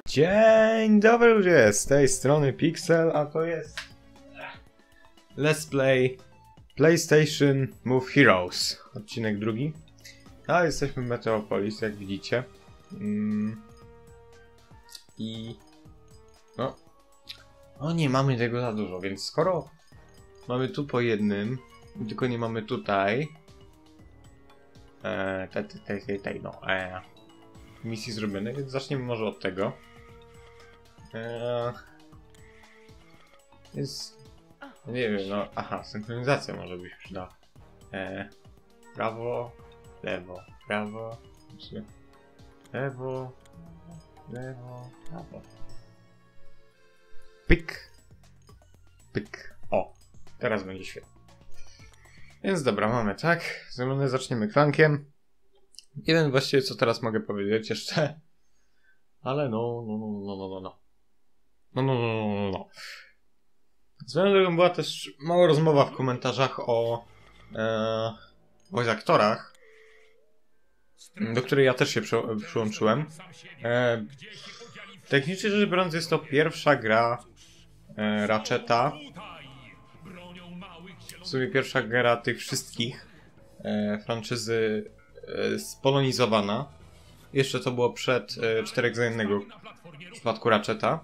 Dzień dobry ludzie, z tej strony Pixel, a to jest Let's Play PlayStation Move Heroes, odcinek drugi. A jesteśmy w Metropolis, jak widzicie. I no nie mamy tego za dużo, więc skoro mamy tu po jednym, tylko nie mamy tutaj misji zrobionej, więc zaczniemy może od tego. Więc nie wiem, no aha, synchronizacja może by się przydała. Prawo, lewo, prawo, lewo, lewo, prawo. Pyk, pyk. O, teraz będzie świetnie. Więc dobra, mamy tak. Zrobione, zaczniemy klankiem. Jeden właściwie co teraz mogę powiedzieć jeszcze. Ale no. Swoją drogą była też mała rozmowa w komentarzach o voice aktorach, do której ja też się przyłączyłem. Technicznie rzecz biorąc jest to pierwsza gra Ratcheta. W sumie pierwsza gra tych wszystkich franczyzy spolonizowana. Jeszcze to było przed 4 za 1 w przypadku Ratcheta.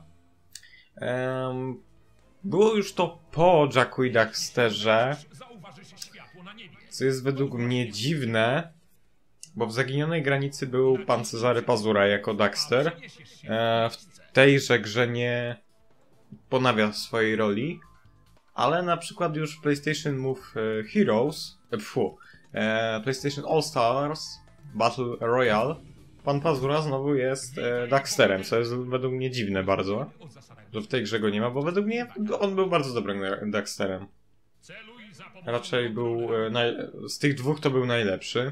Było już to po Jacku i Daxterze, co jest według mnie dziwne, bo w Zaginionej Granicy był pan Cezary Pazura jako Daxter. W tejże grze nie ponawia swojej roli, ale na przykład już w PlayStation Move Heroes, PlayStation All Stars Battle Royale, pan Pazura znowu jest Daxterem, co jest według mnie dziwne bardzo, że w tej grze go nie ma, bo według mnie on był bardzo dobrym Daxterem. Raczej był, z tych dwóch to był najlepszy.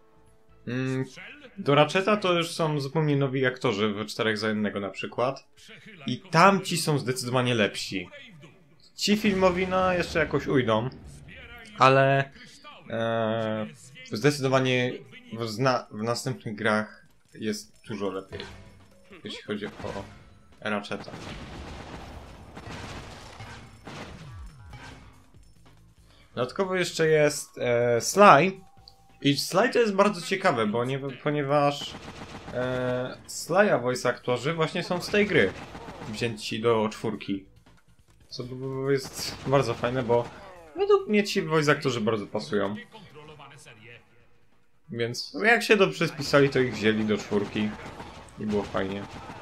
Do Ratcheta to już są zupełnie nowi aktorzy w 4 za 1 na przykład. I tamci są zdecydowanie lepsi. Ci filmowi no jeszcze jakoś ujdą, ale zdecydowanie w następnych grach jest dużo lepiej, jeśli chodzi o Ratcheta. Dodatkowo jeszcze jest Sly. I Sly to jest bardzo ciekawe, ponieważ Sly'a voice aktorzy właśnie są z tej gry wzięci do 4. Co jest bardzo fajne, bo według mnie ci voice aktorzy bardzo pasują. Więc jak się dobrze spisali, to ich wzięli do 4 i było fajnie.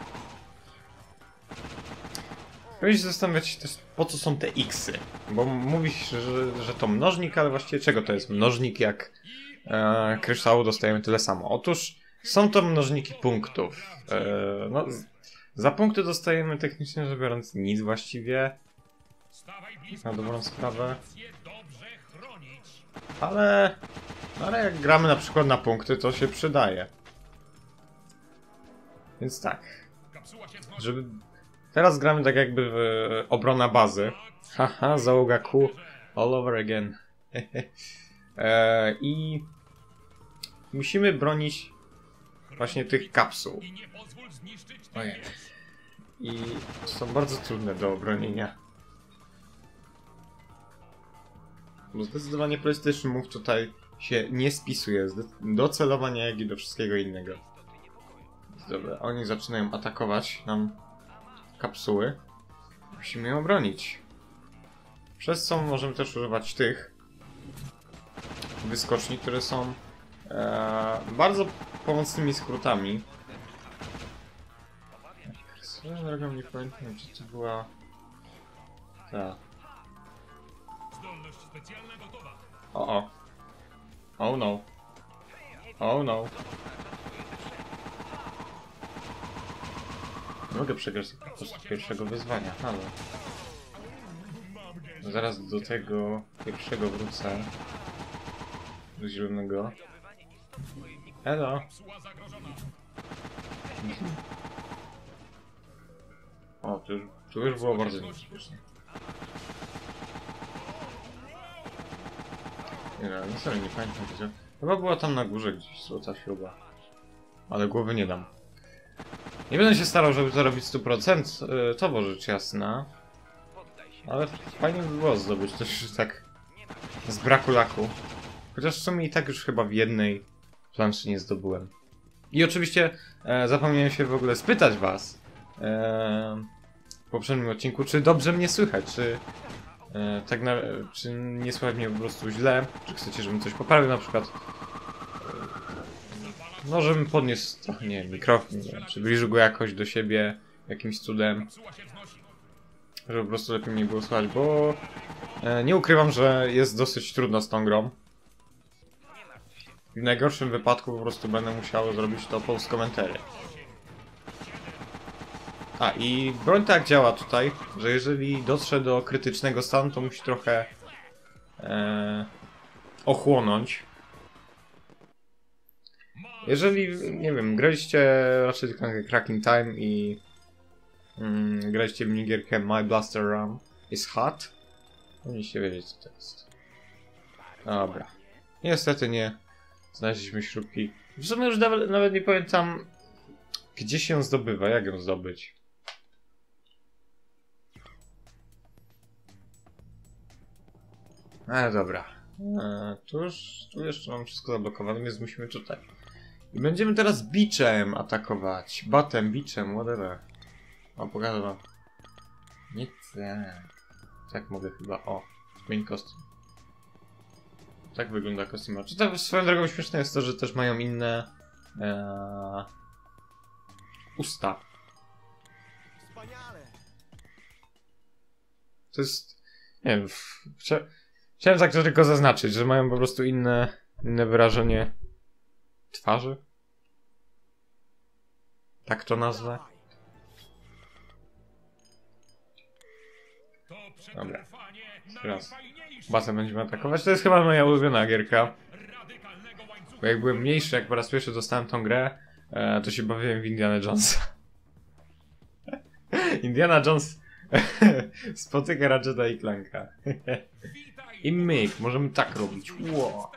Powinien się zastanawiać też, po co są te X-y. Bo mówi się, że to mnożnik, ale właściwie czego to jest mnożnik, jak kryształu dostajemy tyle samo. Otóż są to mnożniki punktów. No, za punkty dostajemy technicznie rzecz biorąc nic właściwie. Na dobrą sprawę. Ale jak gramy na przykład na punkty, to się przydaje. Więc tak. Teraz gramy tak jakby w obrona bazy. Haha, załoga Q all over again. I musimy bronić właśnie tych kapsuł. Ojej. I są bardzo trudne do obronienia. Bo zdecydowanie PlayStation Move tutaj się nie spisuje do celowania, jak i do wszystkiego innego. Dobra, oni zaczynają atakować nam kapsuły. Musimy ją bronić. Przez co możemy też używać tych wyskoczni, które są bardzo pomocnymi skrótami. Swoją drogą nie pamiętam, czy to była ta. O. Oh no. Oh no. Nie mogę przegrać po prostu pierwszego wyzwania, halo. Zaraz do tego pierwszego wrócę. Do zielonego. Hello. O, tu już było bardzo niebezpieczne. Nie, sorry, nie pamiętam gdzie. Chyba była tam na górze gdzieś złota śruba. Ale głowy nie dam. Nie będę się starał, żeby to robić 100%, to bo rzecz jasna. Ale fajnie by było zdobyć też tak z braku laku. Chociaż w sumie i tak już chyba w jednej planszy nie zdobyłem. I oczywiście zapomniałem się w ogóle spytać was w poprzednim odcinku, czy dobrze mnie słychać, czy nie słychać mnie po prostu źle, czy chcecie, żebym coś poprawił na przykład. No, żebym podniósł trochę, nie wiem, mikrofon, przybliżył go jakoś do siebie jakimś cudem. Żeby po prostu lepiej mnie było słychać, bo nie ukrywam, że jest dosyć trudno z tą grą. W najgorszym wypadku po prostu będę musiał zrobić to post komentary. A i broń tak działa tutaj, że jeżeli dotrze do krytycznego stanu, to musi trochę ochłonąć. Jeżeli, nie wiem, graliście raczej tylko Cracking Time i graliście w minigierkę My Blaster Run is Hot, powinniście wiedzieć, co to jest. Dobra. Niestety nie znaleźliśmy śrubki. W sumie już nawet nie pamiętam, gdzie się ją zdobywa, jak ją zdobyć. Dobra. Tu jeszcze mam wszystko zablokowane, więc musimy tutaj. I będziemy teraz biczem atakować. Batem, biczem, whatever. O, pokażę wam. Nie chcę. Tak mogę chyba. O, zmień kostium. Tak wygląda kostium. Czy to swoją drogą śmieszne jest to, że też mają inne usta. To jest... Nie wiem, chciałem tak to tylko zaznaczyć, że mają po prostu inne wyrażenie twarzy. Tak to nazwę. Dobra. Teraz basem będziemy atakować. To jest chyba moja ulubiona gierka. Bo jak byłem mniejszy, jak po raz pierwszy dostałem tą grę, to się bawiłem w Indiana Jonesa. Indiana Jones spotyka Ratcheta i Clanka. I myk, możemy tak robić. Wow.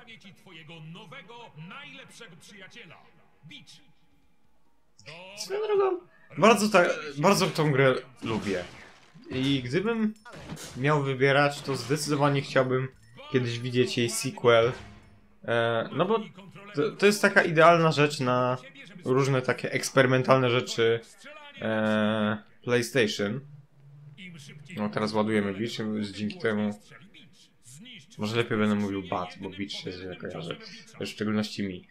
Swoją drogą, bardzo tą grę lubię. I gdybym miał wybierać, to zdecydowanie chciałbym kiedyś widzieć jej sequel. No bo to jest taka idealna rzecz na różne takie eksperymentalne rzeczy PlayStation. No teraz ładujemy Beach, dzięki temu może lepiej będę mówił Bat, bo Beach się źle kojarzy. W szczególności mi.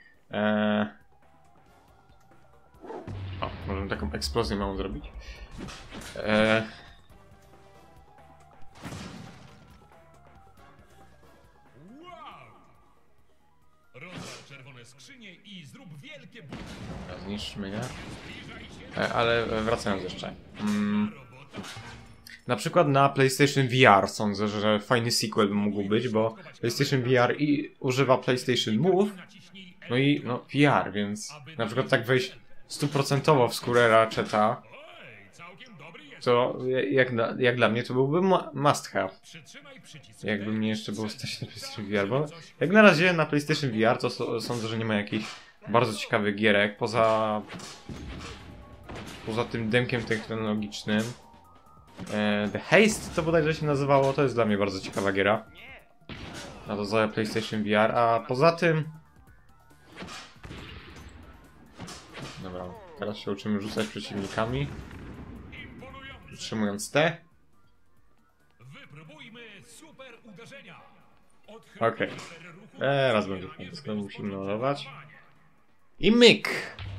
O, możemy taką eksplozję małą zrobić. Zniszczmy je. Ale wracając jeszcze. Na przykład na PlayStation VR sądzę, że fajny sequel by mógł być, bo PlayStation VR używa PlayStation Move, no i no VR, więc na przykład tak wejść 100% w skórę Ratcheta, to jak dla mnie to byłby must have. Jakby mnie jeszcze było stać na PlayStation VR, bo jak na razie na PlayStation VR to sądzę, że nie ma jakichś bardzo ciekawych gierek, poza tym demkiem technologicznym. The Haste to bodajże się nazywało, to jest dla mnie bardzo ciekawa giera. Na to za PlayStation VR, a poza tym... Dobra, teraz się uczymy rzucać przeciwnikami. Utrzymując T. Okej. Teraz będzie fajnie, musimy nolować. I myk!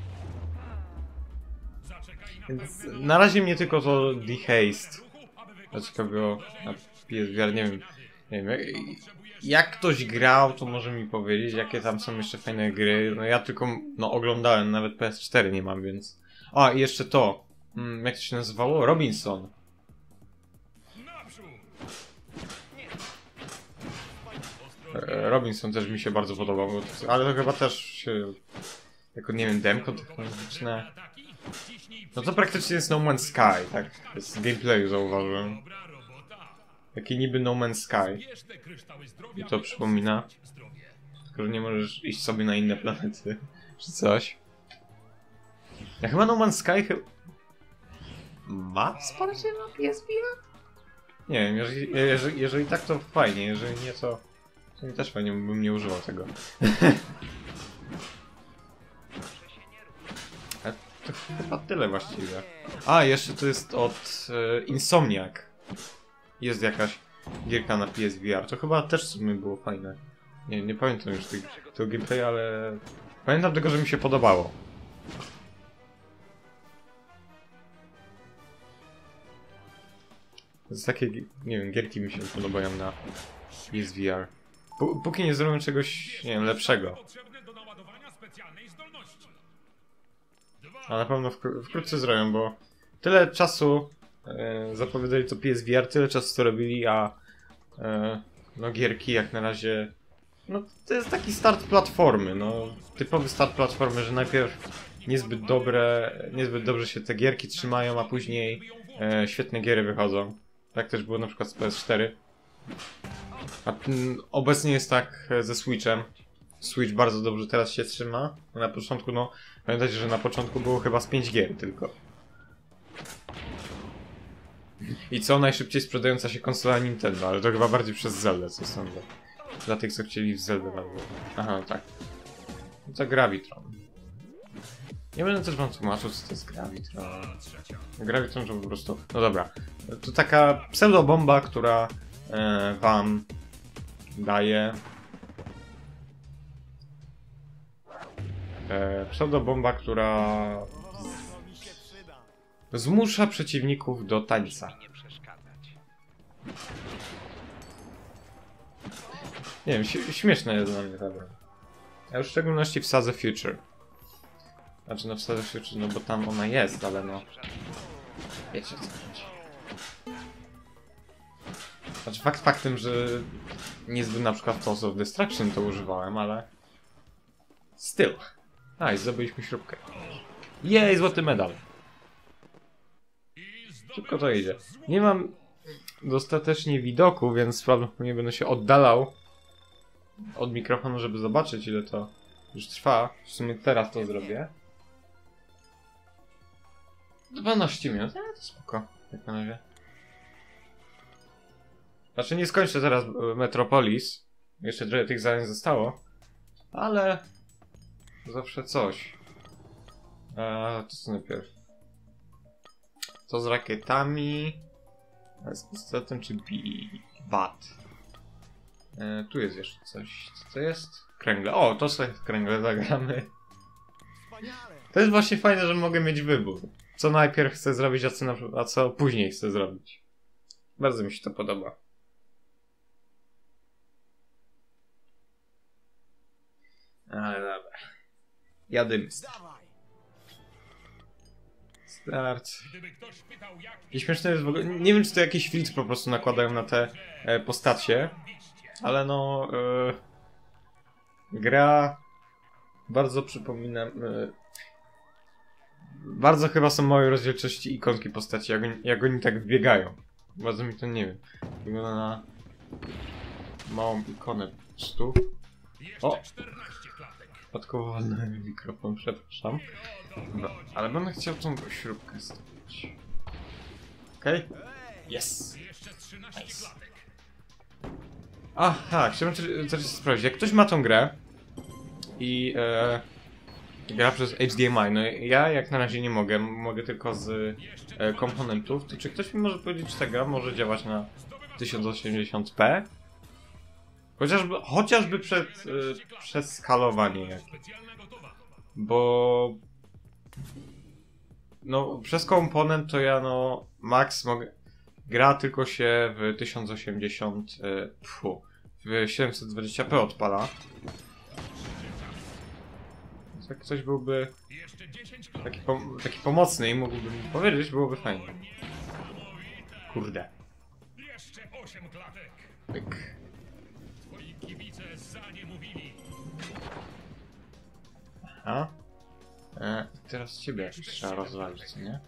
Więc na razie mnie tylko to The Haste ciekawiło na PSVR, nie wiem, jak ktoś grał, to może mi powiedzieć, jakie tam są jeszcze fajne gry. No ja tylko oglądałem, nawet PS4 nie mam, więc... A, i jeszcze to, jak to się nazywało? Robinson. Robinson też mi się bardzo podobał, ale to chyba też się... Jako, nie wiem, demko technologiczne. No to praktycznie jest No Man's Sky, tak? Z gameplayu zauważyłem. Taki niby No Man's Sky. I to przypomina. Tylko, że nie możesz iść sobie na inne planety, czy coś. Ja chyba No Man's Sky ma wsparcie na PSVR? Nie wiem, jeżeli tak to fajnie, jeżeli nie to mi też fajnie bym nie używał tego. Ale to chyba tyle właściwie. A, jeszcze to jest od Insomniac. Jest jakaś gierka na PSVR. To chyba też w sumie było fajne. Nie pamiętam już tego gameplay, ale pamiętam tego, że mi się podobało. To jest takie, nie wiem, gierki mi się podobają na PSVR. Póki nie zrobią czegoś, nie wiem, lepszego. A na pewno wkrótce zrobią, bo tyle czasu zapowiadali to PSVR, tyle czasu to robili, a no gierki jak na razie... No to jest taki start platformy, no typowy start platformy, że najpierw niezbyt dobrze się te gierki trzymają, a później świetne giery wychodzą. Tak też było na przykład z PS4. A obecnie jest tak ze Switchem. Switch bardzo dobrze teraz się trzyma. Na początku, no pamiętajcie, że na początku było chyba z 5 gier tylko. I co najszybciej sprzedająca się konsola Nintendo, ale to chyba bardziej przez Zelda, co sądzę. Dla tych, co chcieli w Zelda bardzo. Aha, tak. No to Gravitron. Nie będę też wam tłumaczył, co to jest Gravitron. Gravitron to po prostu... No dobra. To taka pseudobomba, która wam daje... pseudobomba, która... zmusza przeciwników do tańca. Nie wiem, śmieszne jest dla mnie ta broń. Ja już w szczególności wsadzę Future. Znaczy no wsadzę Future, no bo tam ona jest, ale no... Wiecie o co chodzi. Znaczy fakt faktem, że niezbyt na przykład w Toss of Destruction to używałem, ale... Still. A, i zdobyliśmy śrubkę. Jej, złoty medal. Szybko to idzie. Nie mam dostatecznie widoku, więc prawdopodobnie będę się oddalał od mikrofonu, żeby zobaczyć, ile to już trwa. W sumie teraz to zrobię. 12 minut. To spoko. Jak na razie. Znaczy nie skończę teraz Metropolis. Jeszcze trochę tych zadań zostało. Ale... zawsze coś. To co najpierw? Co z rakietami? Z pistoletem czy bat? Tu jest jeszcze coś. Co to jest? Kręgle. O, to sobie kręgle zagramy. To jest właśnie fajne, że mogę mieć wybór. Co najpierw chcę zrobić, a co później chcę zrobić. Bardzo mi się to podoba. Ale dobra. Jadymy. Start. I śmieszne jest w ogóle... Nie wiem, czy to jakiś filtr po prostu nakładają na te postacie. Ale no... gra... bardzo przypomina... bardzo chyba są małej rozdzielczości ikonki postaci, jak oni tak biegają. Bardzo mi to, nie wiem, wygląda na małą ikonę po prostu. O! Przypadkowo walnąłem mikrofon, przepraszam. Dobra, ale będę chciał tą śrubkę zdobyć. Okej? Okay? Yes! Nice. Aha, chciałem też sprawdzić. Jak ktoś ma tą grę i gra przez HDMI, no ja jak na razie nie mogę tylko z komponentów, to czy ktoś mi może powiedzieć, czy ta gra może działać na 1080p? Chociażby przez skalowanie jakieś. Bo... no, przez komponent to ja no... max mogę... gra tylko się w 1080... w 720p odpala. Jak ktoś byłby taki pomocny i mógłby mi powiedzieć, byłoby fajnie. Kurde. Pyk. Aha. Teraz ciebie jakoś trzeba rozwalić, co nie?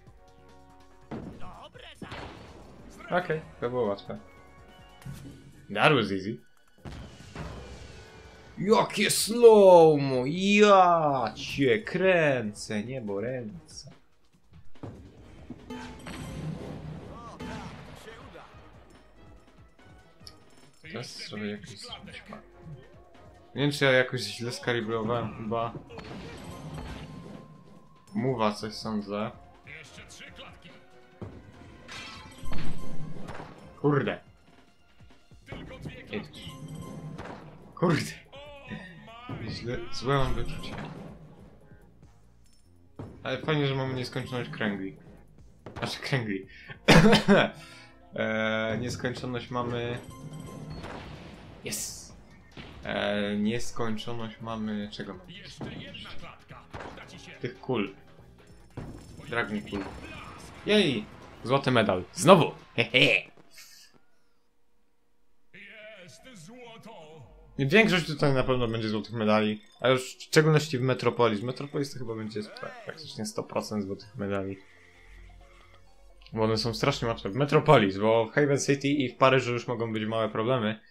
Okej, to było łatwe. That was easy. Jakie slow-mo! Ja cię kręcę, niebo ręce. Teraz sobie jakoś... Nie wiem, czy ja jakoś źle skalibrowałem chyba. Mowa coś sądzę. Kurde. Kurde. Złe mam wyczucie. Ale fajnie, że mamy nieskończoność kręgli. Znaczy kręgli. Nieskończoność mamy... Yes! Nieskończoność mamy... Czego mamy? Tych kul. Dragon kul. Jej! Złoty medal. Znowu! Hehe! Większość tutaj na pewno będzie złotych medali, a już w szczególności w Metropolis. W Metropolis to chyba będzie praktycznie 100% złotych medali. Bo one są strasznie łatwe. W Metropolis, bo w Haven City i w Paryżu już mogą być małe problemy.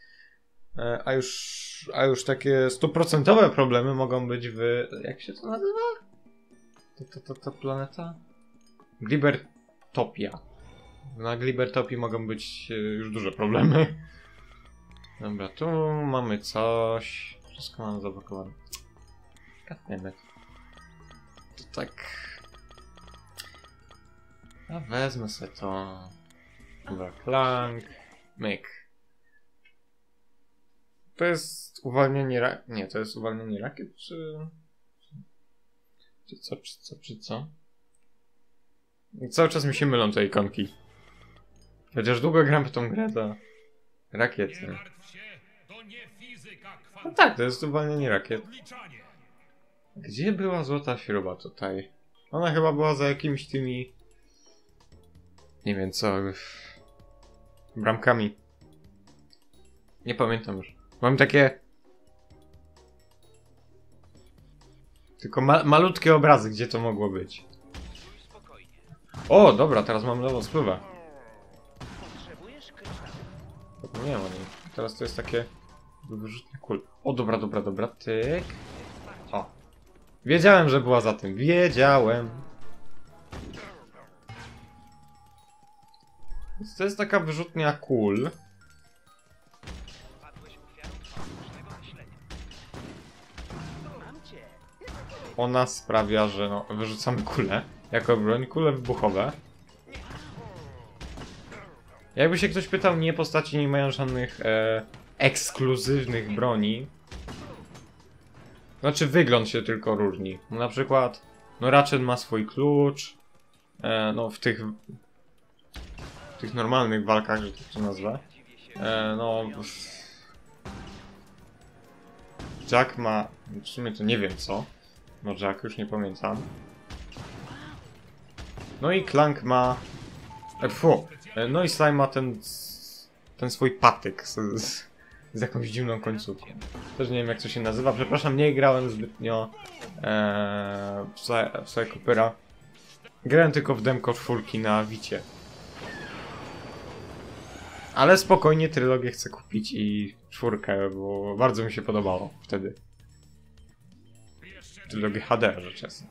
A już takie 100% problemy mogą być w... Jak się to nazywa? Ta planeta? Glibertopia. Na Glibertopii mogą być już duże problemy. Dobra, tu mamy coś. Wszystko mamy zablokowane. Gadniemy. To tak... A wezmę sobie to. Dobra, klank. Myk. To jest uwalnianie Nie, to jest uwalnianie rakiet, czy... Czy co? Cały czas mi się mylą te ikonki. Chociaż długo gram w tą grę, to... Rakiety. No tak, to jest uwalnianie rakiet. Gdzie była złota śruba tutaj? Ona chyba była za jakimiś tymi... Nie wiem co... Bramkami. Nie pamiętam już. Mam takie... Tylko malutkie obrazy, gdzie to mogło być. O, dobra, teraz mam nową spływę. Zapomniałem o niej. Teraz to jest takie... Wyrzutnie kul. O, dobra, tyk. O. Wiedziałem, że była za tym. Wiedziałem. Więc to jest taka wyrzutnia kul. Ona sprawia, że no, wyrzucamy kule jako broń, kule wybuchowe. Jakby się ktoś pytał, nie, postaci nie mają żadnych ekskluzywnych broni. Znaczy wygląd się tylko różni. No, na przykład, no Ratchet ma swój klucz. No w tych normalnych walkach, że tak to nazwę. No... Jack ma... W sumie to nie wiem co. No Jack, już nie pamiętam. No i Clank ma... No i Slime ma ten swój patyk z jakąś dziwną końcówką. Też nie wiem jak to się nazywa. Przepraszam, nie grałem zbytnio w Psychopyra. Grałem tylko w demko 4 na Wicie. Ale spokojnie trylogię chcę kupić i 4, bo bardzo mi się podobało wtedy. Trylogię HD, rzecz jasna.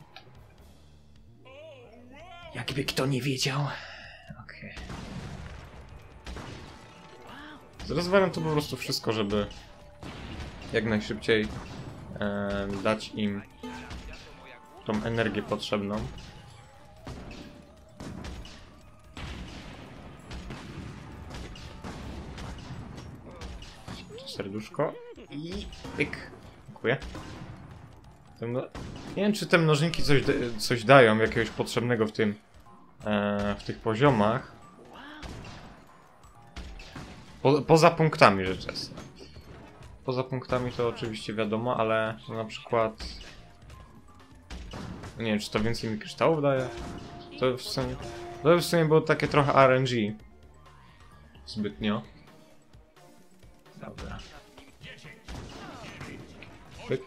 Jakby kto nie wiedział. Okej. Rozwalam to po prostu wszystko, żeby jak najszybciej dać im tą energię potrzebną. Serduszko i pyk. Dziękuję. Nie wiem, czy te mnożniki coś dają jakiegoś potrzebnego w tych poziomach. Poza punktami, rzecz jasna. Poza punktami to oczywiście wiadomo, ale na przykład... Nie wiem, czy to więcej mi kryształów daje? To w sumie było takie trochę RNG. Zbytnio. Dobra. Pyk.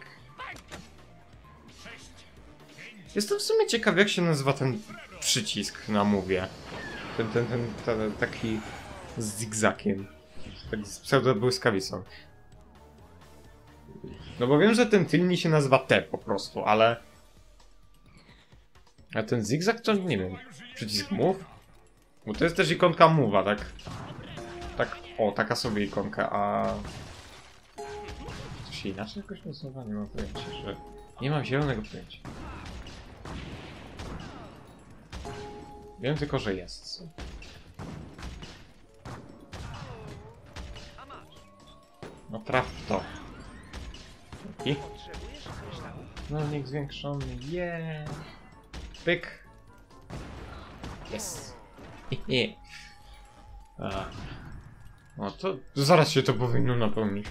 Jestem w sumie ciekaw, jak się nazywa ten przycisk na mowie. Ten taki z zigzakiem. Tak z pseudobłyskawicą. No bo wiem, że ten tylny się nazywa T po prostu, ale... A ten zigzag to nie wiem. Przycisk move? Bo to jest też ikonka move'a, tak? Tak, o, taka sobie ikonka, a... To się inaczej jakoś nazywa? Nie mam pojęcia, że... Nie mam zielonego pojęcia. Wiem tylko, że jest. No traf w to. I? No niech zwiększony, yeah. Pyk. Yes. O, to zaraz się to powinno napełnić.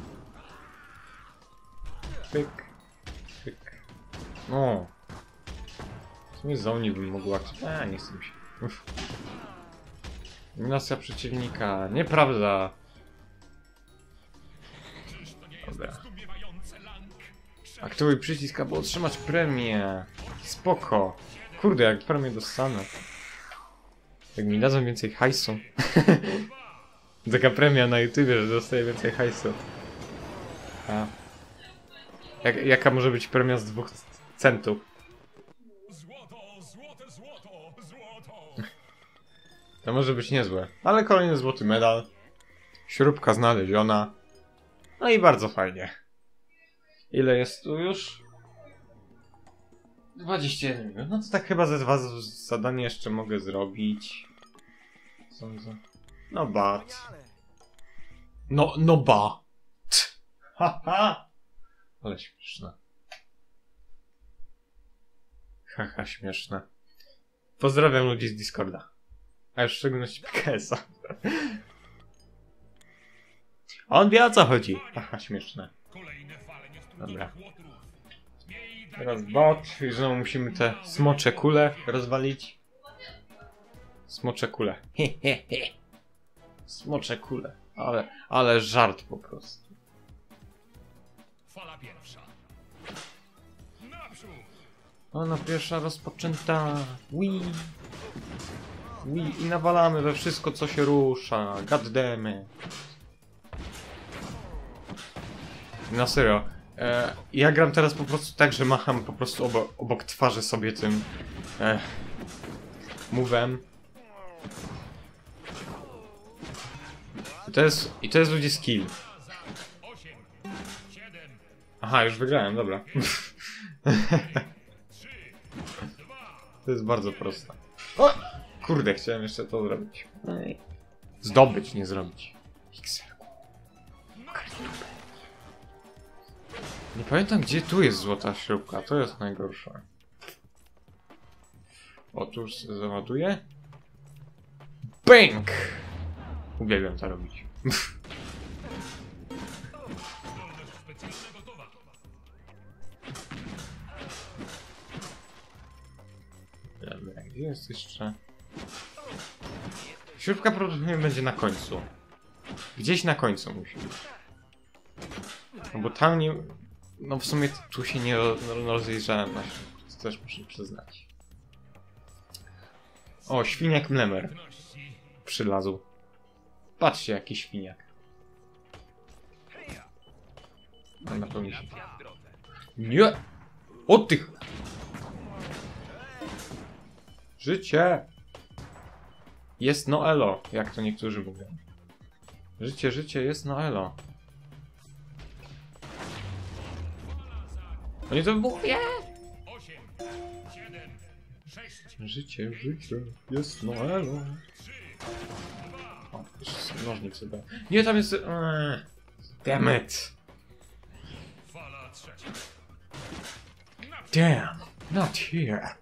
Pyk. Pyk. O. W sumie zonie bym mogła... nie chcę mi się. Eliminacja przeciwnika. Nieprawda. Dobra. Aktywuj przycisk, aby otrzymać premię. Spoko. Kurde, jak premię dostanę. Jak mi dadzą więcej hajsu. Taka premia na YouTubie, że dostaję więcej hajsu. A. Jaka może być premia z 2 centów? To może być niezłe. Ale kolejny złoty medal. Śrubka znaleziona. No i bardzo fajnie. Ile jest tu już? 21 minut. No to tak chyba ze 2 zadania jeszcze mogę zrobić. Sądzę. No bat. No ba. Haha. Ale śmieszne. Haha, śmieszne. Pozdrawiam ludzi z Discorda. A już w szczególności PKS-a. On wie, o co chodzi. Haha, śmieszne. Dobra. Teraz bot. I znowu musimy te smocze kule rozwalić. Smocze kule. Smocze kule. Ale żart po prostu. Fala pierwsza. Ona pierwsza rozpoczęta. Wii. I nawalamy we wszystko, co się rusza. Goddammit. Na serio. Ja gram teraz po prostu tak, że macham po prostu obok twarzy sobie tym move'em. I to jest ludzi skill. Aha, już wygrałem, dobra. To jest bardzo proste. O! Kurde, chciałem jeszcze to zrobić. Zdobyć, nie zrobić. Nie pamiętam, gdzie tu jest złota śrubka. To jest najgorsze. Otóż załaduję. Bęk! Uwielbiam to robić. Dobra, gdzie jest jeszcze? Śrubka prawdopodobnie będzie na końcu. Gdzieś na końcu musi być. No bo tam nie... No w sumie tu się nie rozejrzałem na śrubkę, to też muszę przyznać. O, świniak Mlemer. Przylazł. Patrzcie, jaki świniak. No, napełni się. Nie! O tych! Życie! Jest no elo, jak to niektórzy mówią. Życie jest no elo. No nie to wybuchnie! Życie jest no elo. O, jeszcze nożnik sobie. Nie, tam jest... Damn it! Damn! Not here!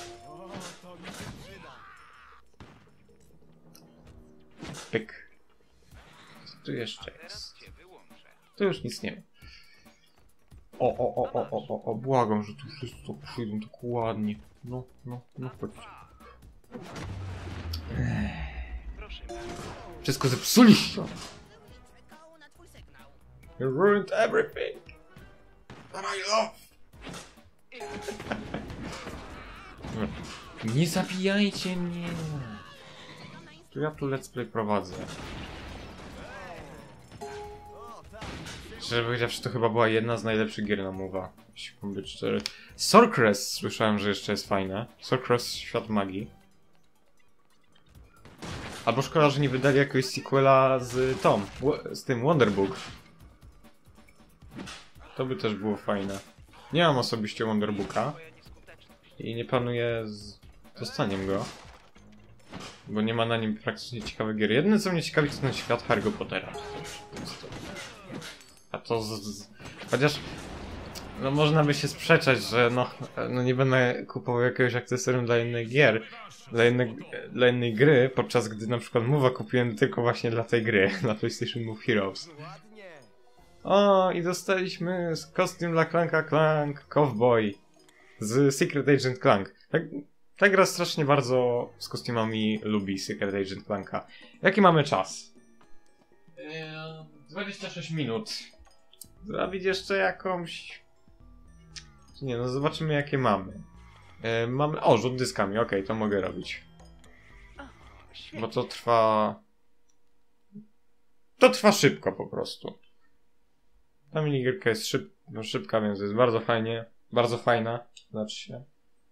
Pyk. Co tu jeszcze jest? Tu już nic nie ma. O, błagam, że tu wszystko przyjdą tak ładnie. No, chodźcie. Wszystko zepsuliście! You ruined everything that I love! Nie zabijajcie mnie! To ja tu let's play prowadzę. Szczerze powiedziawszy, to chyba była jedna z najlepszych gier na Move'a. Jeśli mam być szczery. Sorceress słyszałem, że jeszcze jest fajne. Sorceress Świat Magii. Albo szkoda, że nie wydali jakiegoś sequela z tym Wonderbook. To by też było fajne. Nie mam osobiście Wonderbooka. I nie planuję z dostaniem go. Bo nie ma na nim praktycznie ciekawych gier. Jedyne co mnie ciekawi to ten świat Harry'ego Pottera. A to chociaż... No można by się sprzeczać, że no nie będę kupował jakiegoś akcesorium dla innych gier. Dla innej gry, podczas gdy na przykład Move'a kupiłem tylko właśnie dla tej gry. Na PlayStation Move Heroes. O, i dostaliśmy kostium dla Clanka Clank Cowboy. Z Secret Agent Clank. Ta gra strasznie bardzo z kostiumami lubi Secret Agent Clanka. Jaki mamy czas? 26 minut. Zrobić jeszcze jakąś... Nie, no zobaczymy jakie mamy. Mamy... O, rzut dyskami, okej, to mogę robić. Bo to trwa... To trwa szybko po prostu. Ta minigierka jest szybka, więc jest bardzo fajnie. Bardzo fajna, znaczy się.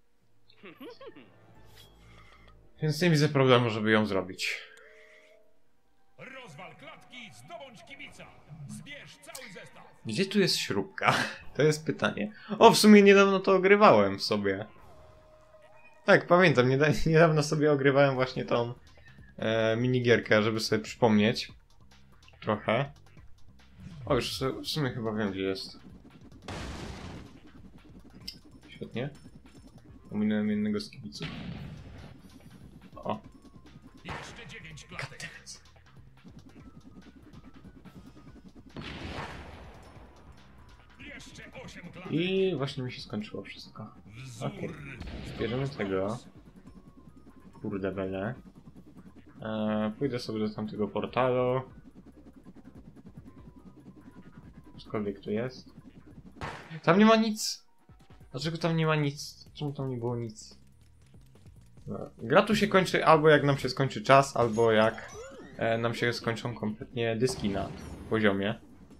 Więc nie widzę problemu, żeby ją zrobić. Rozwal klatki, zdobądź kibica. Zbierz cały zestaw. Gdzie tu jest śrubka? To jest pytanie. O, w sumie niedawno to ogrywałem sobie. Tak, pamiętam, niedawno sobie ogrywałem właśnie tą minigierkę, żeby sobie przypomnieć. Trochę. O, już w sumie chyba wiem, gdzie jest. Świetnie. Ominąłem jednego z kibiców. O. Jeszcze 9 klatek. Jeszcze 8 klatek. I właśnie mi się skończyło wszystko. Okej. Zbierzemy tego. Kurde bele. Pójdę sobie do tamtego portalu. Cokolwiek tu jest. Tam nie ma nic! Dlaczego tam nie ma nic? Czemu tam nie było nic? Gra tu się kończy albo jak nam się skończy czas, albo jak nam się skończą kompletnie dyski na poziomie.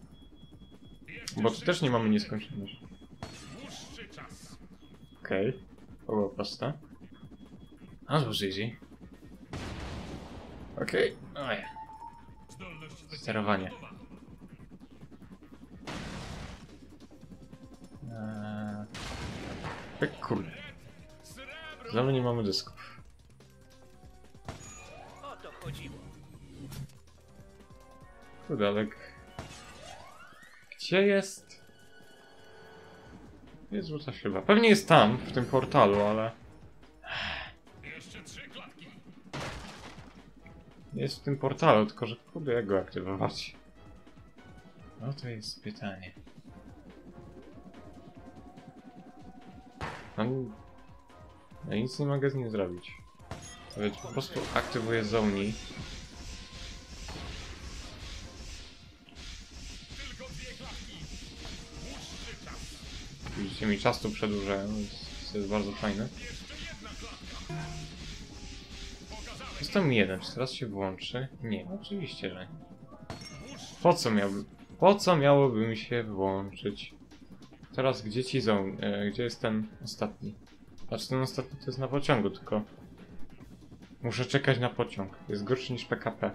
Bo tu też nie mamy nieskończoności. Okej. To było proste. A to było easy. Okej. Oj. Sterowanie. Kurde. Znowu nie mamy dysków. Kurde, ale... Gdzie jest? Jest złota śruba. Pewnie jest tam, w tym portalu, ale... Jest w tym portalu, tylko że kurde, jak go aktywować? No to jest pytanie. Ja nic nie mogę z nim zrobić. To więc po prostu aktywuję Zoni. Widzicie, mi czas tu przedłużają, więc to jest bardzo fajne. Jest tam jeden, czy teraz się włączy? Nie, oczywiście, że nie. Po co miałoby mi się włączyć? Teraz gdzie ci są? Gdzie jest ten ostatni? Znaczy ten ostatni to jest na pociągu, tylko... Muszę czekać na pociąg. Jest gorszy niż PKP.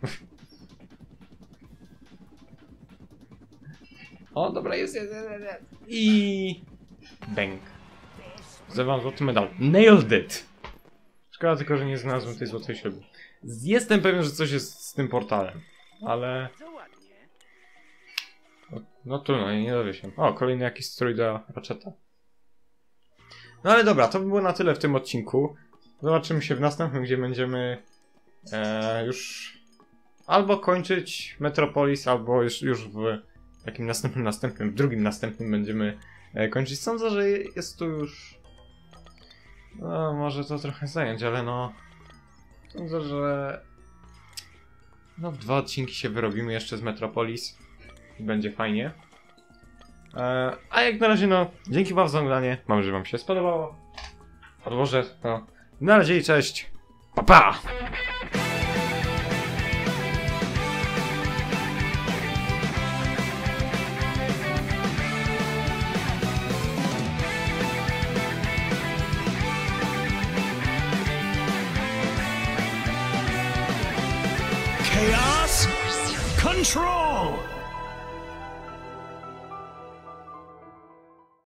O, dobra, jest. I... Bang. Zdobywam złoty medal. Nailed it! Szkoda tylko, że nie znalazłem tej złotej śruby. Jestem pewien, że coś jest z tym portalem. Ale... No trudno, nie dowie się. O, kolejny jakiś strój do Ratcheta. No ale dobra, to by było na tyle w tym odcinku. Zobaczymy się w następnym, gdzie będziemy już albo kończyć Metropolis, albo już w takim następnym, drugim następnym będziemy kończyć. Sądzę, że jest tu już... No, może to trochę zająć, ale no... Sądzę, że... No, w 2 odcinki się wyrobimy jeszcze z Metropolis. I będzie fajnie. A jak na razie, no, dzięki wam za oglądanie. Mam, że wam się spodobało. Odłożę, no. Na razie i cześć. Pa, pa! control!